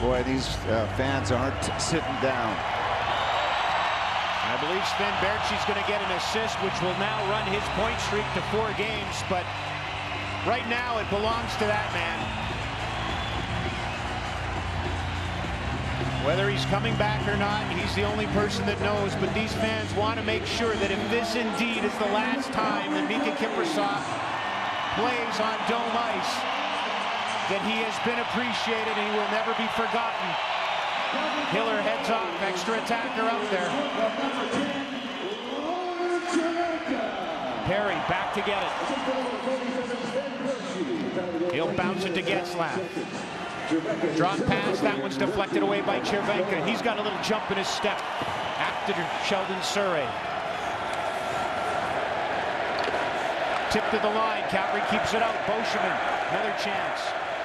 Boy, these fans aren't sitting down. I believe Sven Baertschi's going to get an assist, which will now run his point streak to 4 games. But right now, it belongs to that man. Whether he's coming back or not, he's the only person that knows. But these fans want to make sure that if this indeed is the last time that Miikka Kiprusoff plays on dome ice, that he has been appreciated and he will never be forgotten. Hiller heads off, extra attacker out there. Perry back to get it. He'll bounce it to Getzlaf. Drop pass, that one's deflected away by Cervenka. He's got a little jump in his step after Sheldon Surrey. Tip to the line, Calgary keeps it out. Beauchemin, another chance.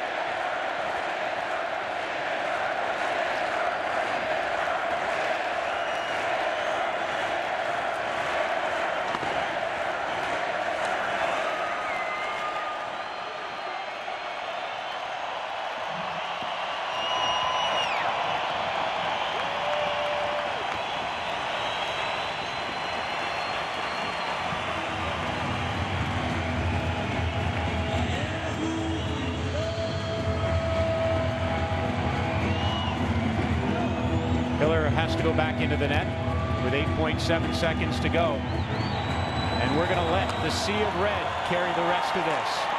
Hiller has to go back into the net with 8.7 seconds to go. And we're going to let the sea of red carry the rest of this.